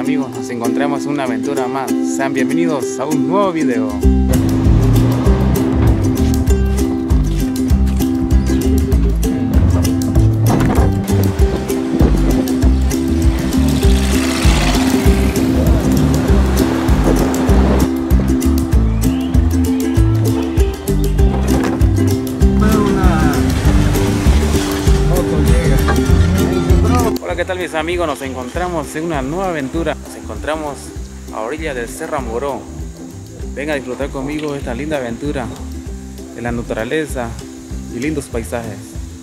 amigos, nos encontramos en una aventura más. Sean bienvenidos a un nuevo video. ¿Qué tal mis amigos? Nos encontramos en una nueva aventura. Nos encontramos a orilla del Cerro Amboró. Venga a disfrutar conmigo esta linda aventura de la naturaleza y lindos paisajes.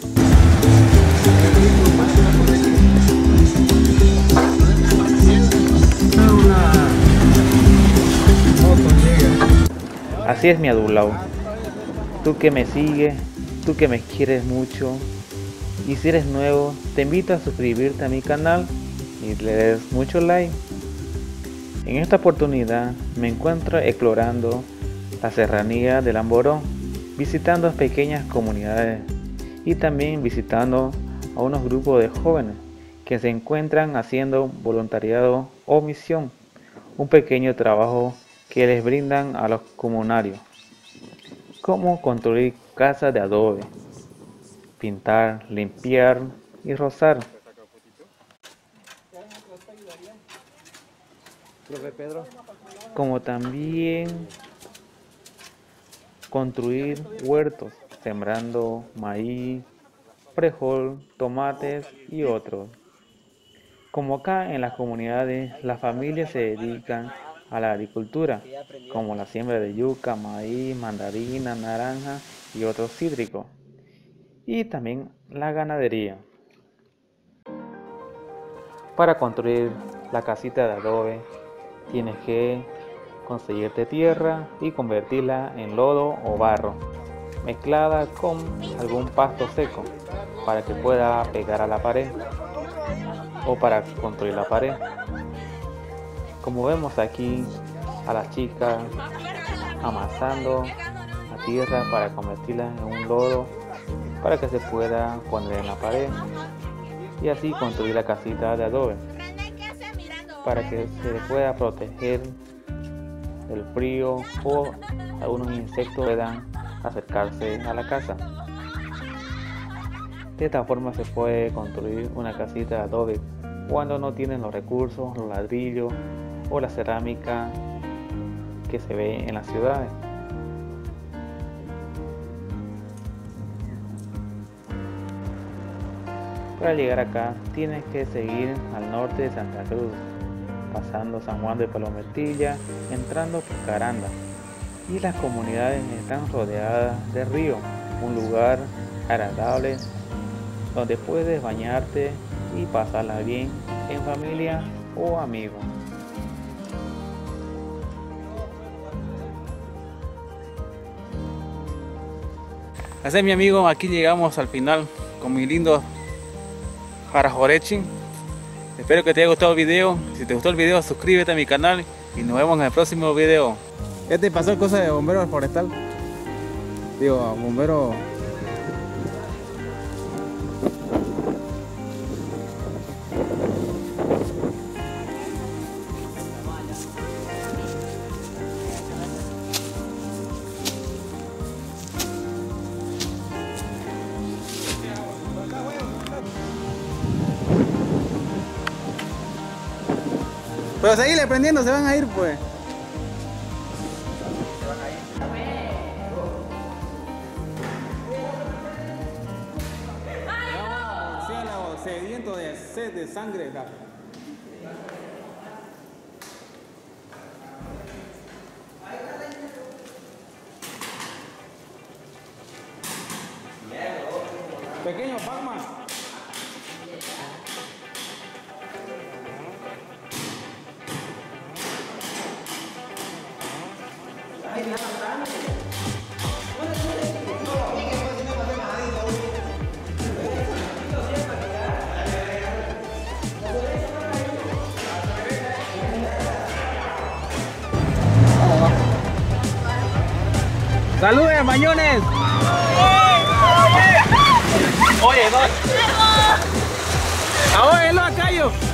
Así es mi adulao. Tú que me sigues, tú que me quieres mucho. Y si eres nuevo, te invito a suscribirte a mi canal y le des mucho like. En esta oportunidad me encuentro explorando la serranía del Amboró, visitando pequeñas comunidades y también visitando a unos grupos de jóvenes que se encuentran haciendo voluntariado o misión, un pequeño trabajo que les brindan a los comunarios, como construir casas de adobe, pintar, limpiar y rozar. Como también construir huertos, sembrando maíz, frijol, tomates y otros. Como acá en las comunidades, las familias se dedican a la agricultura, como la siembra de yuca, maíz, mandarina, naranja y otros cítricos. Y también la ganadería. Para construir la casita de adobe tienes que conseguirte tierra y convertirla en lodo o barro mezclada con algún pasto seco para que pueda pegar a la pared o para construir la pared. Como vemos aquí a las chicas amasando la tierra para convertirla en un lodo para que se pueda poner en la pared y así construir la casita de adobe para que se pueda proteger del frío o algunos insectos puedan acercarse a la casa. De esta forma se puede construir una casita de adobe cuando no tienen los recursos, los ladrillos o la cerámica que se ve en las ciudades. Para llegar acá tienes que seguir al norte de Santa Cruz, pasando San Juan de Palometilla, entrando por Caranda. Y las comunidades están rodeadas de río, un lugar agradable donde puedes bañarte y pasarla bien en familia o amigos. Así es mi amigo, aquí llegamos al final con mi lindo Jarajorechi. Espero que te haya gustado el video. Si te gustó el video, suscríbete a mi canal y nos vemos en el próximo video. ¿Ya te pasó cosa de bombero forestal? Digo, bombero. Pero seguirle prendiendo, se van a ir pues. Cielo sediento de sed de sangre. Pequeño Pac-Man. ¡Saludes, mañones! Oye, no. Ahora, Cayo.